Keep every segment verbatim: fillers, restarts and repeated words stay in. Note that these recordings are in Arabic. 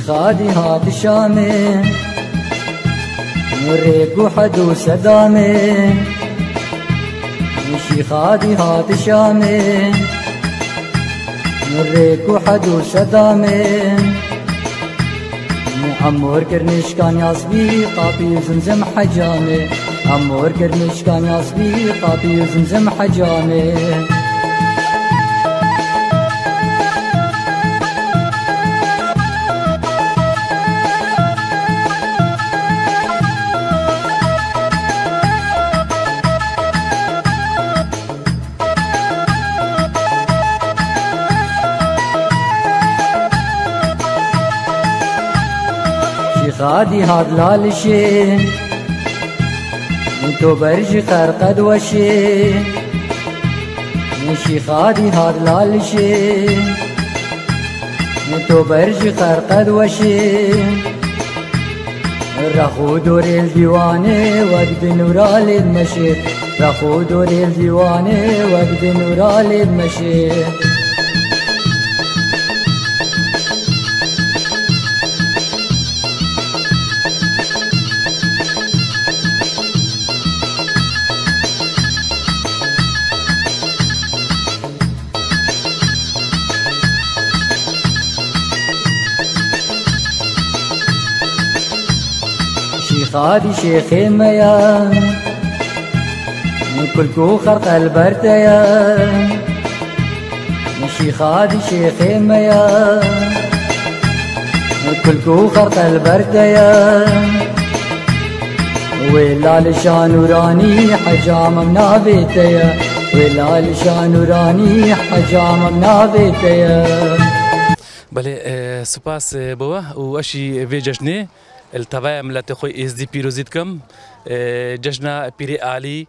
شيخادي هات الشامي مريق وحد وسدامي شيخادي هات الشامي مريق وحد وسدامي عمور كرنش كان يصبي قابي زمزم حجامي عمور كرنش كان يصبي قابي زمزم حجامي شيخادي هاد لالشي انتو برجي خرقد وشي شيخادي هاد لالشي انتو برجي خرقد وشي رخو دوري الديواني وقت نورالي المشي رخو دوري الديواني وقت نورالي المشي شيخادي شيخي ميا كلكو خرق البرتيا شيخادي شيخي ميا كلكو خرق البرتيا ولا لشان وراني حجام منا بيتيا ولا لشان وراني حجام منا بيتيا. بله سپاس بوا و اشي في جشنه التوايا ملت خوي اس دي بيروزيت كم جشنا بيري عالي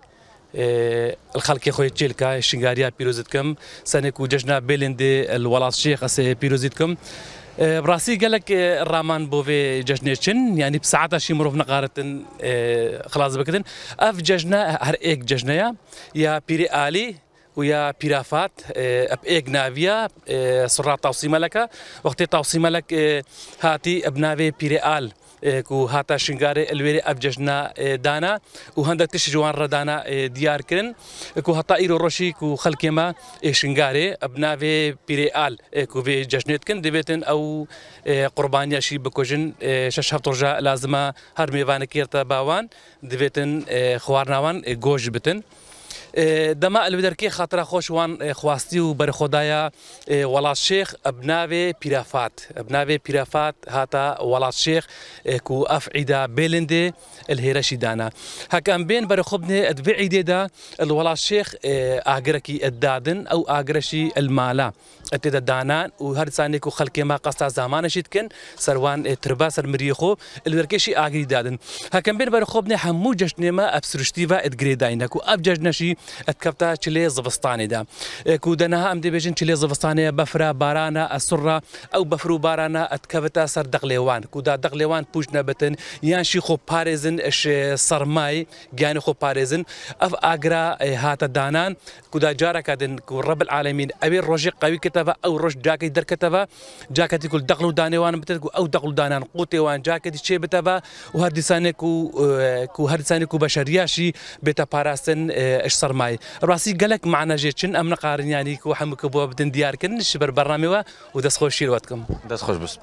الخلق خوي تشيلكا شنغاريا بيروزيت كم سنكو جشنا بيلندي الولاص شيخ اس بيروزيت كم براسي قالك الرامان بوفي جشنيتشن يعني بساعتها شي مروف نقارة خلاص بكتن اف جشنا هر ايك جشنيا يا بيري عالي ويا بيرافات اب ايك نافيا سرعة توصيمة لك وقت توصيمة لك هاتي ابنافي بيري آل كو هاتا شنغاري الويري ابجشنا دانا وهندك تشجوان ردانا ديار كرن كو هاتا ايرو روشي كو خلكيما شنغاري ابنافي بيري آل كو في جشنيت كن ديبتن او قربانيا شي بكوجن شش هفترجا لازمه هر ميوان كيرتا باوان ديبتن خوارناوان گوش بتن دما الودركي خاطر خوش وان خواستي وبر خدايا ولاص شيخ ابناوي بيرافات ابناوي بيرافات هاتا ولاص شيخ كو افعيدا بيلندي الهيرشي دانا هكان بين بر خبني ادبعيدي دا الولاص شيخ اغركي الدادن او اغرشي المالا اتدا دانان وهر ثاني كو خلقي ما قصتا زمان شيتكن سروان ترباس المريخو الوركيشي اغري دادن هكان بين بر خبني حمو جشنما ابسرشتيفا ادغريداينا كو ابججنشي اتكبتا تشلي زفستاني دا كو دناها ام دي بيجن تشلي زفستاني بفرا بارانا السره او بفرو بارانا اتكبتا سر دغليوان كو دا دغليوان بوجنا بتن يانشي خو باريزن اش صرماي جاني خو باريزن اف اغرا هاتا دانان كو دا جارا كادن كو رب العالمين ابي روجي قوي كتبه او روج جاكي در كتبه جاكتي كل دغلو دانيوان بتكو او دغلو دانان قوتي وان جاكتي شي بتبه وهدي ثاني كو كو هدي ثاني كو بشرياشي بتا باراسن اش صرماي راسي قالك معنا جيتشن ام نقارن يعني كو حمك بو بدن ديار كن شبر برنامج ودس خوش شيرواتكم دس خوش بس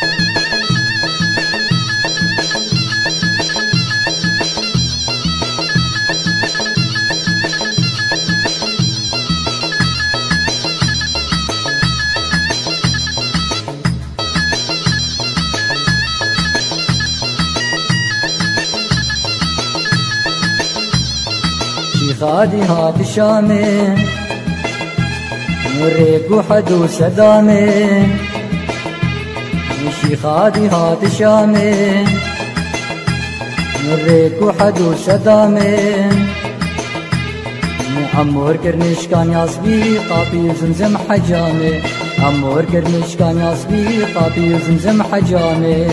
شيخادي هات الشامي مريق وحد وسدامي شيخادي هات الشامي مريق وحد وسدامي عمور كرنش كان يصبي قابي زمزم حجامي عمور كرنش كان يصبي قابي زمزم حجامي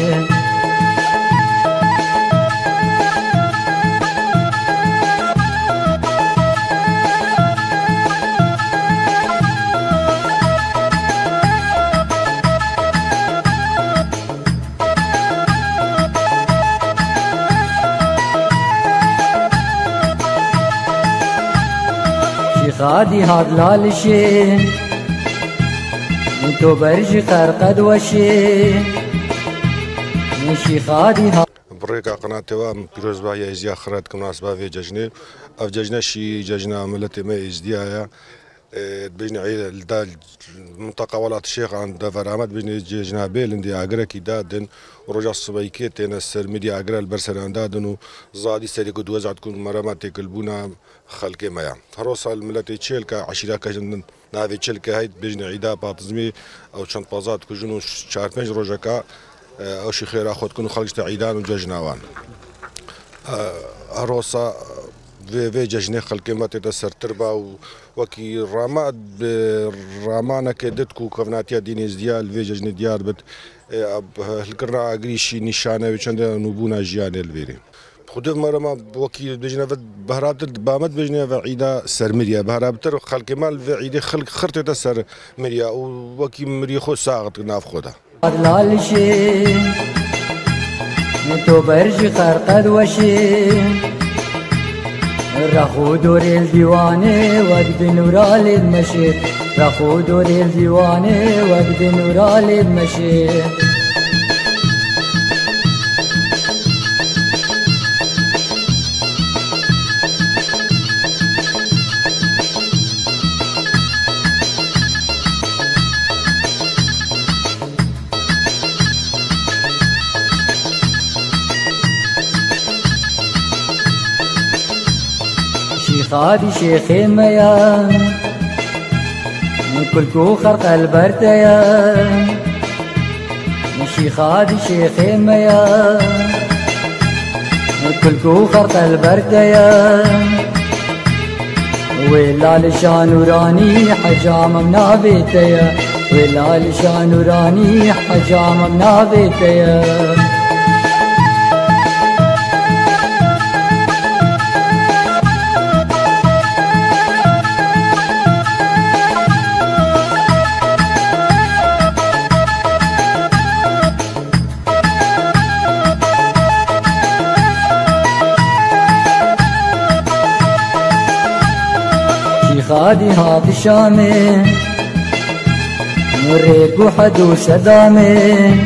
شيخادي هاد لالشي انتو برجي خرقد وشي شيخادي هاد بريكا قناة توام بيروز باهي ازيا خرات كمناسبة في ججنة اف ججنة شي ججنة ملتي ما ازديايا بجنة عيد المنطقة ولات الشيخ عند فرامات بجنة ججنة بيل اندي اقرا كي دادن ورجع الصبايكيت انا السر ميديا اقرا البرسلان دادن وزادي سري قد وزع تكون مرامات تقلبونا خلقي مايا هروسا الملتي تشيلكا عشيرا كجن نافي تشيلكا هيد بجنة عيدا باتزمي او شنط بازات كجنو شهر بنج رجاكا او شي خير اخذ كونوا خلقت عيدان وججناوان هروسا في في ججنه خلقي ما تتسر تربا وكي رامات رامانا كدتكو كفناتيا دينيز ديال في ججنه ديال بت القرنا اغريشي نشانه وچند نوبونا جيان الفيري خود مرما وكي بجنه بهرات بامت بجنه عيدا سرمريا بهرابتر خلقي مال في عيد خلق خرت تسر مريا وكي مريخو ساغت ناف خدا لالشي انتو برجي خرقد وشي رخو دوري الديواني وقد نورالي المشي رخو دوري الديواني وقد نورالي المشي شيخادي شيخي ميا من كلكو خرق البرتيا شيخادي شيخي ميا من كلكو خرق البرتيا ويلا لشان وراني حجام منا بيتيا ويلا لشان وراني حجام منا بيتيا شيخادي هاد الشامي مريق وحدو سدامي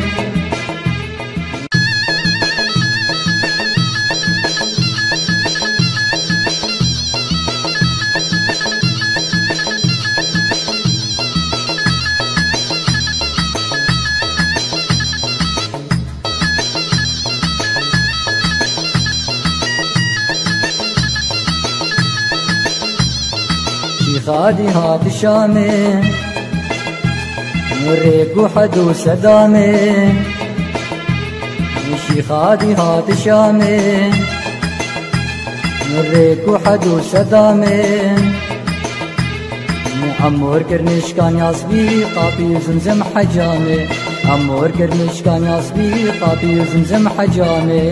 شيخادي هاد الشامي مريق وحدو سدامي شيخادي هاد الشامي مريق وحدو سدامي عمور كرنش كان يصبي قابي زمزم حجامي عمور كرنش كان يصبي قابي زمزم حجامي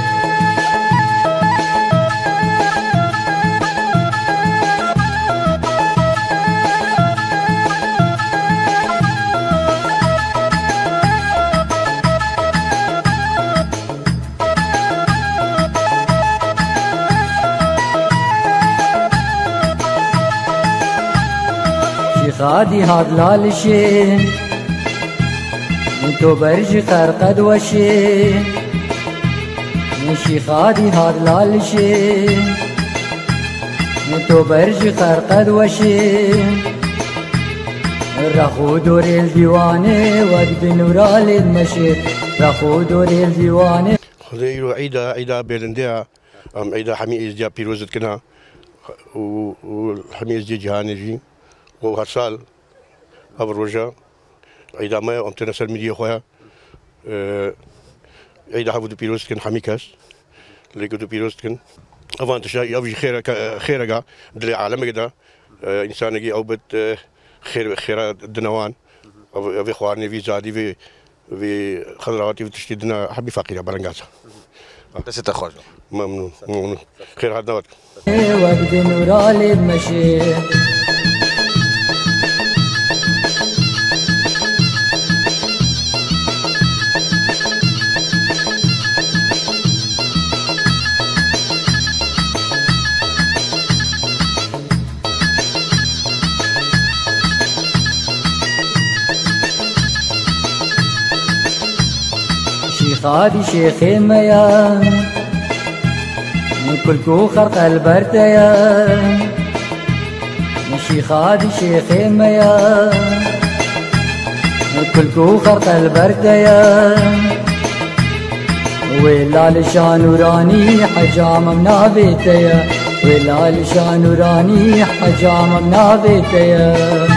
شيخادي هاد لالشي انتو برجي خرقد وشي شيخادي هاد لالشي انتو برجي خرقد وشي رخو دوري الديواني وقد نورالي المشي رخو دوري الديواني خذيرو عيدا عيدا بيلنديا ام عيدا حمي ازديا بيروزت كنا وحمي ازديا جهاني جي وهرسال أبو رجا عيدا ما أم تنسل ميديا خويا عيدا حفظ بيروستكن حميكاس اللي قدو بيروستكن أفان تشاي أبي خيرك خيرك دلي عالم كده إنسان يجي أو بت خير خير الدنوان أبي خوارني في زادي في في خضرواتي في تشتيدنا حبي فقيرة برنجاسة بس تخرج ممنون ممنون خير هذا وقت وقت نورالي المشي شيخ هادي شيخ ميان كل كو خرق البرتيان شيخ هادي شيخ ميان كل كو خرق البرتيان ولا لشان وراني حجام منا بيتيا ولا لشان وراني حجام منا بيتيا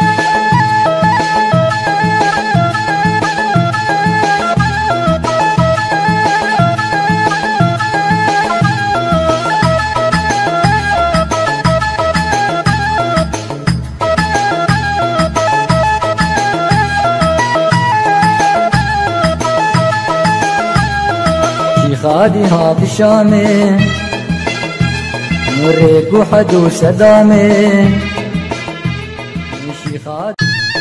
خادي هات شامي مريك وحد وسدامي مشي خادي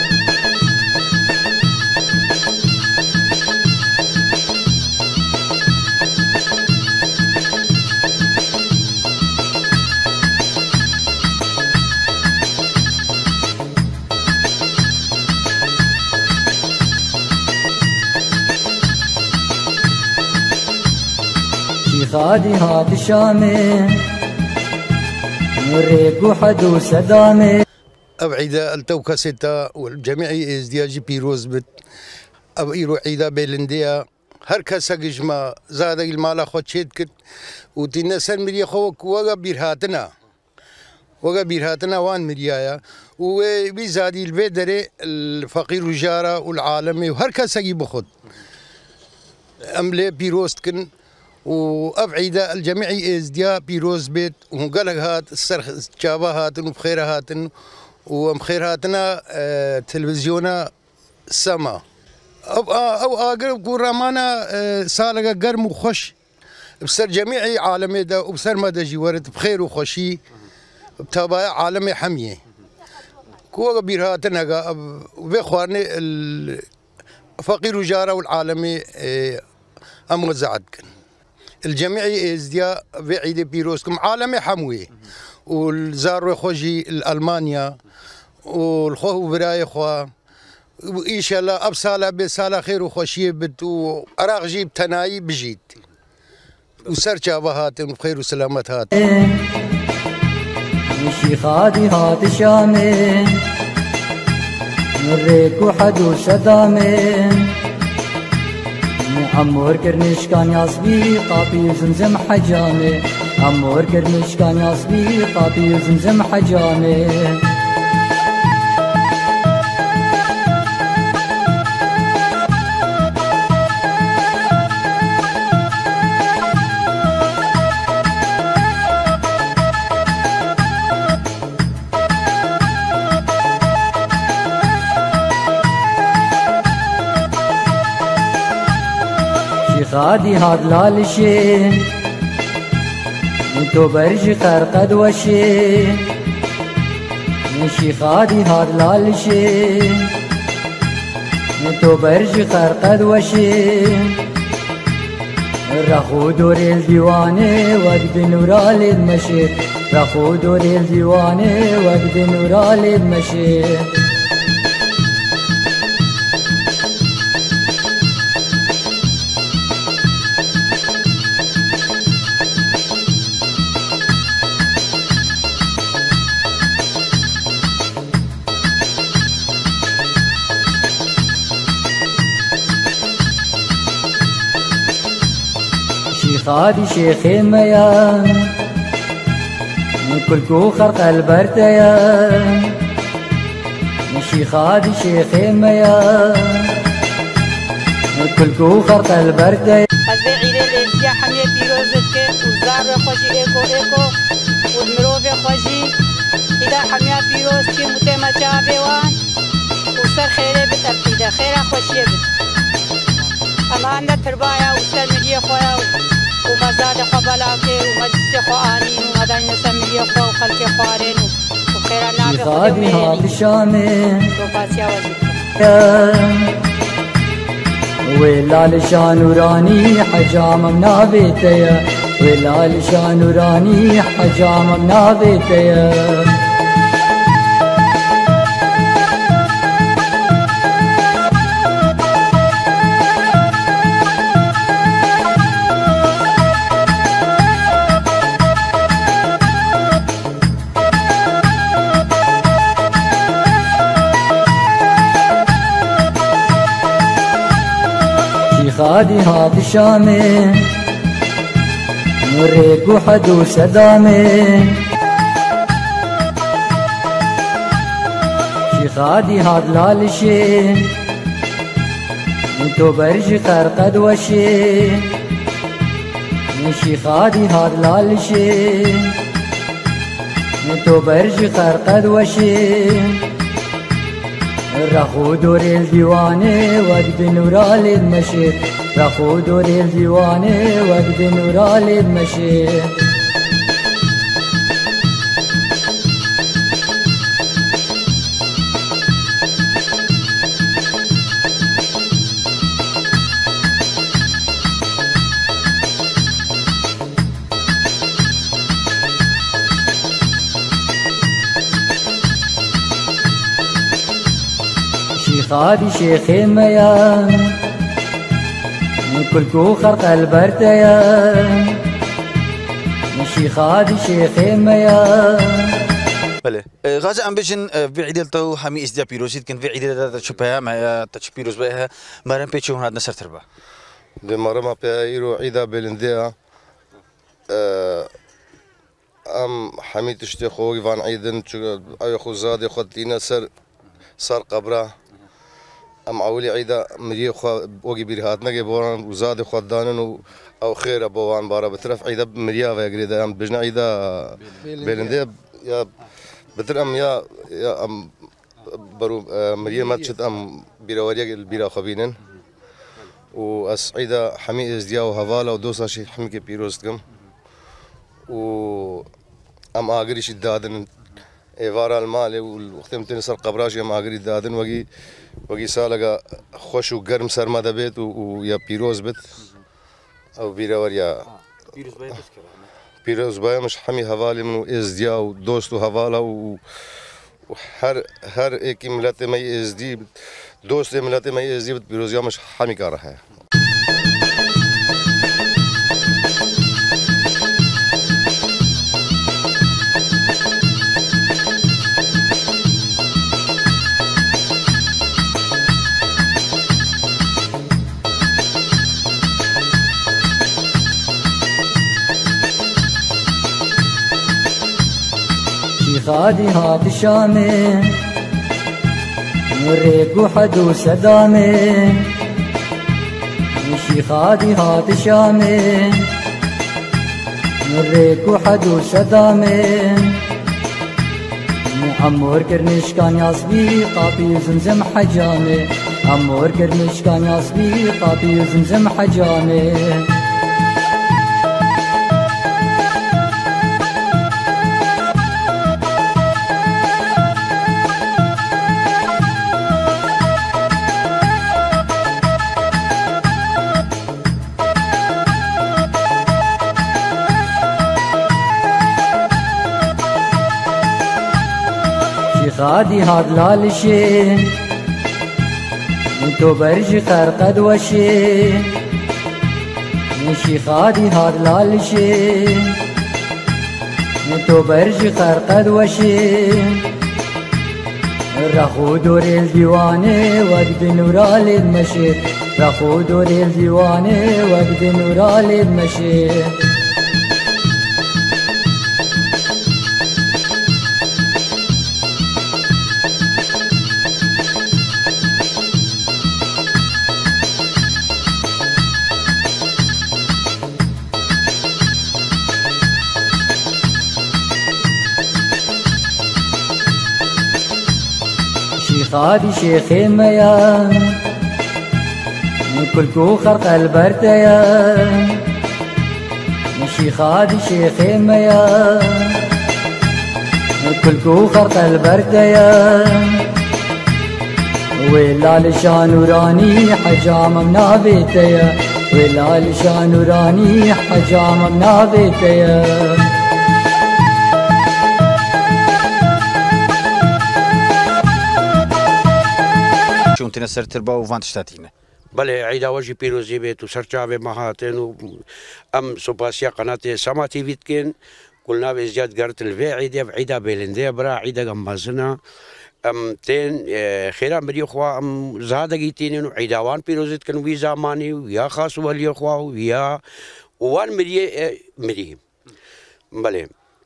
خادي هات شامي مريك وحد وسدامي أبعيدا التوكا ستة والجميعي ازدياجي بيروز بت أبعيرو عيدا بيلنديا هر كسا جمع زادا المالا خود شيد كت وتينا سن مريا خوك وغا بيرهاتنا وغا بيرهاتنا وان مريايا وبيزادي البيدري الفقير وجارة والعالمي وهر كسا بخد أملي بيروز كن وأبعيدا الجميعي ازديا بيروز بيت وقالك هات السرخ جابا هاتن وبخير هاتن ومخير هاتنا اه تلفزيونا سما أو أو أقرب كورامانا اه سالقة قرم وخش بسر جميعي عالمي دا وبسر مدى جوارت بخير وخشي بتابع عالمي حمية كوا كبير هاتنا وبيخواني الفقير وجارة والعالمي اه أم غزعتكن الجميعي ازديا بعيد بيروسكم عالمي حموي والزار خوجي الألمانيا والخو براي خوا وإن شاء الله أبسالة بسالة خير وخوشية بت وأراغ جيب تناي بجيت وسر جابهات وخير وسلامات هات مشي خادي هات شامي مريك وحد وسدامي عمور كرنش كان يصبي قابي زمزم حجامي عمور كرنش كان يصبي قابي زمزم حجامي خادي هاد لالشي انتو برج خرقد وشي مشي خادي هاد لالشي انتو برج خرقد وشي رخو دوري الديواني وقد نورالي المشي رخو دوري الديواني وقد نورالي المشي خادي شيخ ميان كل كو خرق البرتيان مشي خادي شيخ ميان كل كو خرق البرتيان أزبي عيدة لزيا حمية بيروزتك وزار خوشي إيكو إيكو والمروف خوشي إذا حمية بيروزتك متما جابيوان وصار خيري بتأبتيدا خيرا خوشي بت أما عندنا تربايا وصار مجيه خويا ومزاد خبلاكي ومجلس خواني ومدان نسمي خو وخلق خوارين وخير نافع خادي هات شامي وفاسيا وزيد ولا لشان وراني حجام منا بيتيا ولا لشان وراني حجام منا بيتيا شيخادي هاد الشامي نوريك وحدو سدامي شيخادي هاد لالشي انتو برج خرقد وشي شيخادي هاد لالشي انتو برج خرقد وشي رخو دور الديواني وقت نورال المشي رخو دور الديواني وقت نورال المشي شيخادي شيخي ميان كلكو خرق البرتيان شيخادي شيخي ميان بله غازي ام بيجن في عيد تو حمي ازديا بيروزيت كان في عيد تشبها مع تش بيروز بها مرن بيتشو هاد نصر تربا دي مرما بيرو عيدا بلنديا ام حميد تشتي خوي فان عيدن اي خو زاد خد لينا سر صار قبره ام عولي عيدا مري خو وقي بيرهاتنا جبوران وزاد خدانن او خير ابوان بارا بترف عيدا مريا ويغريدا ام بجنا عيدا بلنديا يا بترم يا يا ام برو مريم ماتشت ام بيراوريا البيرا خبينن واسعيدا حمي ازديا وهوالا ودوسا شي حمي بيروستكم و ام اغري شي دادن ايفارا المالي والوقت متن صار قبراجي ام اغري دادن وقي وقي سالغا خوش وقرم سرمدا بيت ويا بيروز بيت او بيراوريا بيروز باي بيروز باي مش حمي هوالي من ازديا ودوستو هوالا و وهر هر ایک ملت مي ازدي دوست ملت مي ازدي بيروزيا مش حمي كاره ہے شيخادي هاد الشامي نوريك وحدو سدامي شيخادي هاد الشامي نوريك وحدو سدامي عمور كرنش كان يصبي قابي زمزم حجامي عمور كرنش كان يصبي قابي زمزم حجامي شيخادي هاد لالشي انتو برج خرقد وشي شيخادي هاد لالشي انتو برج خرقد وشي رخو دور الديواني وقت نورال المشي رخو دور الديواني وقت نورال المشي شيخادي شيخي ميان كلكو خرق البرتيان شيخادي شيخي ميان كلكو خرق البرتيان ويلال شانوراني حجام منا بيتيا ويلال شانوراني حجام منا بيتيا شون تنسر تربا وفانت شتاتينا بله عيدا وجه بيروزي بيت وسرچاوي مهاتن ام سوباسيا قناه سما تي فيتكن قلنا بزياد قرت الفي عيدا عيدا بيلندي برا عيدا غمازنا ام تين خيرا مريو خوا ام زادگی تين عيداوان بيروزت كن وي زماني ويا خاص ولي خوا ويا وان مري مري بله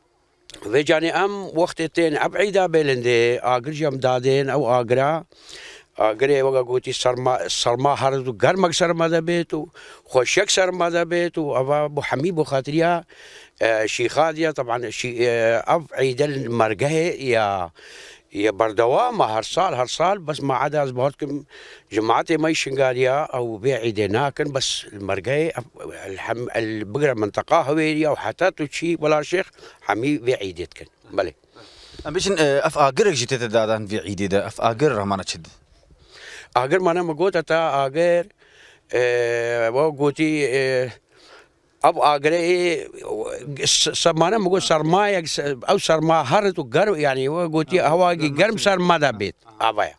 وجاني ام وقت تين ابعيدا بلندي اگر جم دادين او اگرا اگري وگا گوتي سرما سرما هر گرمك سرما دبيتو خوشك سرما دبيتو ابا ابو حميد بخاطريا شيخاديا طبعا شي اب عيد المرقه يا يا بردوام هر سال هر سال بس ما عدا ازبهاتكم جماعتي ما يشنقاليا او بعيدنا كن بس المرقه الحم البقره منطقه هويريا وحتى تشي ولا شيخ حمي بعيدتكن بلي ام بيشن اف اجر جيت تدادان في عيد ده اف اجر ما نشد اگر ما انا مقوت تا اگر اه وقوتي اه اب اگره سمانه مگو سرمایه او سرما هرت وقرب يعني وقوتي هواجي قرب سرما دا بيت ابايا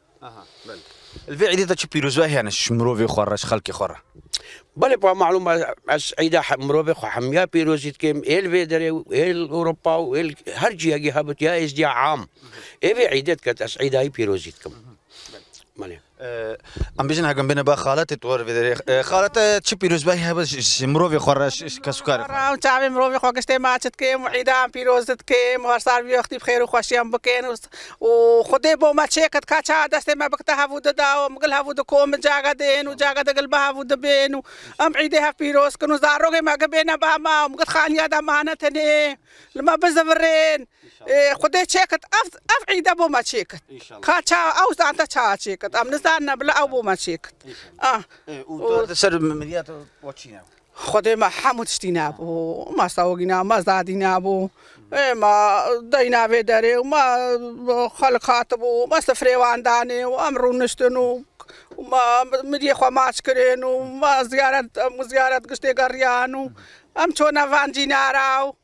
الفي عيد تشي بيروز هي انا شمروفي خرش خلقي خره بله با معلومه اس عيدا مروفي خو حميا بيروزيت كيم ال فيدري ال اوروبا وال هرجي اجي هبت يا اس دي عام اي عيدت كت اس عيدا بيروزيت كم مالي ام بيجن هاكم بينا با خالات تور في خالات تشي بيروز باي هبه مروفي خرش كسكر راو تعبي مروفي خو قشتي ماتت كيم وعيدان بيروزت كيم وصار بيختي بخير وخوشيان بكين وخدي بو ما تشيكت كاتشا دستي ما بكتها فود داو مقلها فود كوم جاغا دين وجاغا دقلبها فود بين ام عيدها بيروز كنو زاروغي ما قبينا باما ومقد خانيا دمانتني لما بزفرين خدي تشيكت اف اف عيدا بو ما تشيكت كاتشا او زانتا تشيكت ام نزانا بلا او بو ما تشيكت اه سر مليات واتشينا خدي ما حمود اشتينابو ما ساوقينا ما زادينابو ما دينا في داري وما خلقاتبو ما سفري وانداني وامرو نشتنو وما مدي خو ماشكرين وما زيارة زيارة قشتي قريانو ام تونا فانجينا راو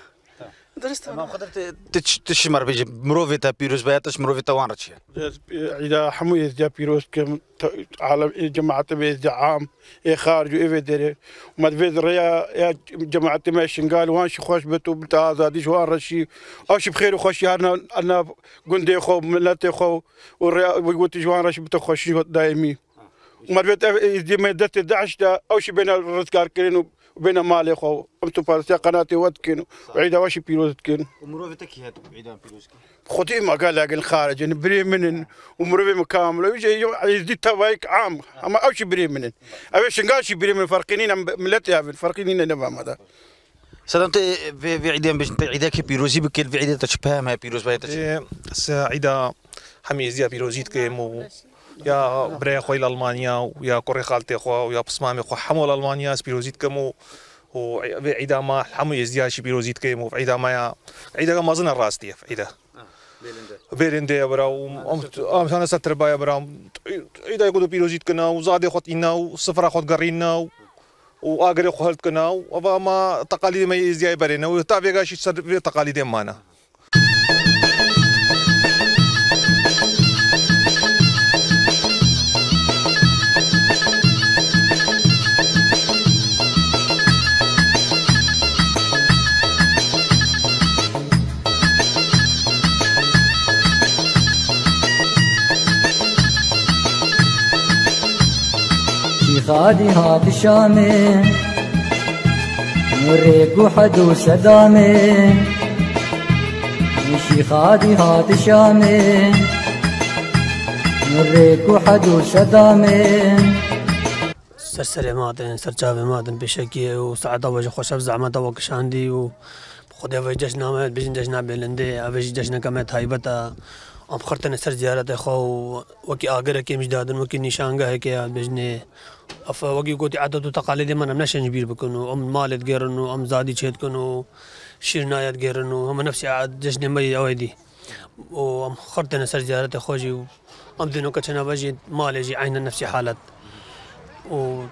درست ما قدرت تشمر بيجي مروفي تا بيروز بايا تشمروفي تا وان رتشي اذا حمو يزديا بيروز كم على جماعه بيزديا عام اي خارج اي فيدري وما فيدر يا جماعه ما شنقال وان شي خوش بتو بتا زادي شوان رشي او شي بخير وخوش انا انا قندي خو ملاتي خو وقلت جوان رشي بتو خوش دايمي وما فيت يزدي ما دت دعش او شي بين الرزقار كرين وبين مالي خو انتم فارسيا قناتي ودكن وعيدا واشي بيروزتكن ومروفي تكي هات عيدا بيروزكن خدي ما قال لك الخارج نبري من ومروفي مكامل ويجي يزيد توايك عام اما اوشي بري من ابي شنقال شي بري من فرقينين ملتي فرقينين نفهم هذا سلامت في في عيدا باش عيدا كي بيروزي بكل في عيدا تشبه ما بيروز باي تشبه عيدا حميزيا بيروزيتكم و يا بري خويا المانيا ويا كوري خالتي خو ويا بصمامي خو حمول المانيا سبيروزيتكم وعيدا ما حمو يزيا شي بيروزيتكم وعيدا ما عيدا ما زنا راستي عيدا بيرندي براو ام انا ستر بايا براو عيدا يقولوا بيروزيتكنا وزادي خوتينا وصفرا خوت قرينا واغري خوتكنا وما ما تقاليد ما يزيا برينا وتابع شي تقاليد مانا خادي هات الشامي نوريك وحدو سدامي مشي خادي هات الشامي نوريك وحدو سدامي سرسري مادن سرجابي مادن بشكي وسعد وجه خوش زعما توك شاندي وخدي وجهنا ما بيجن جشنا بلندي ابي جشنا كما هيبتا ام خرتنا سر زيارة خو وكي اگر كي مجدادن وكي نشانگه هي كي بجني اف وكي قوتي عادات وتقاليد من نمناش نجبير بكونو ام مالت غيرنو ام زادي تشيت كونو شيرنايات غيرنو هم نفسي عاد جشني مي اويدي وام خرتنا سر زيارة خوجي ام دينو كتنا بجي مالجي عين نفسي حالات و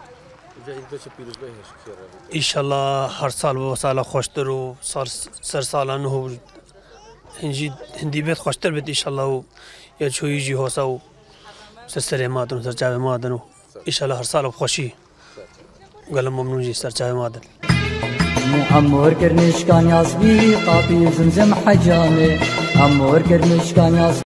ان شاء الله هر سال وصال خوشترو صار سر سالانه هنجي هندي بيت خوشتر بيت ان شاء الله يا شو يجي هوسا سرسري مادن سرجاوي مادن ان شاء الله هر سال بخوشي قال ممنون جي سرجاوي مادن عمور كرنيش كان ياسبي قابي زمزم حجامي عمور كرنيش كان ياسبي